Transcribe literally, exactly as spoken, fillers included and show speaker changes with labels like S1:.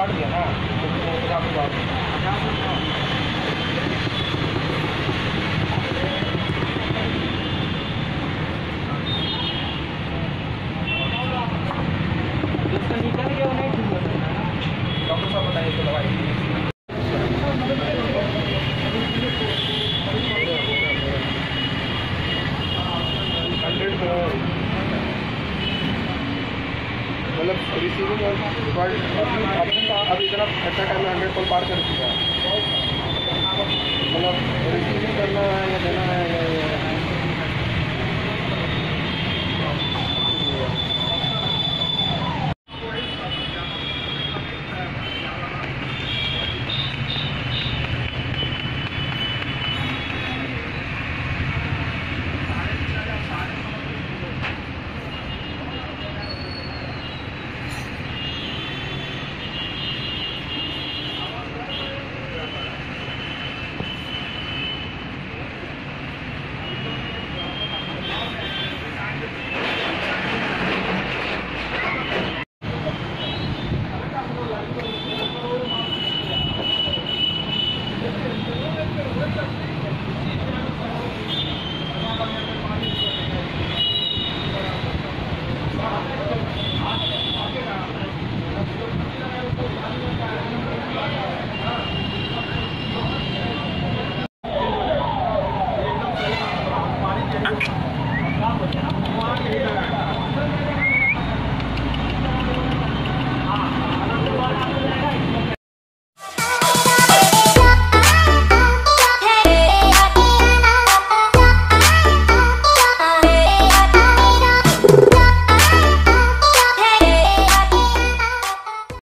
S1: काट दिया ना तो पचास रुपये जिसका निकल गया वो नहीं ठीक हो सकता ना। डॉक्टर साहब बताइए तो दवाई हंड्रेड मतलब रिसीविंग और अब इतना अच्छा टाइम हंड्रेड कॉल पार कर चुका है। मतलब रिसीविंग करना है या देना है या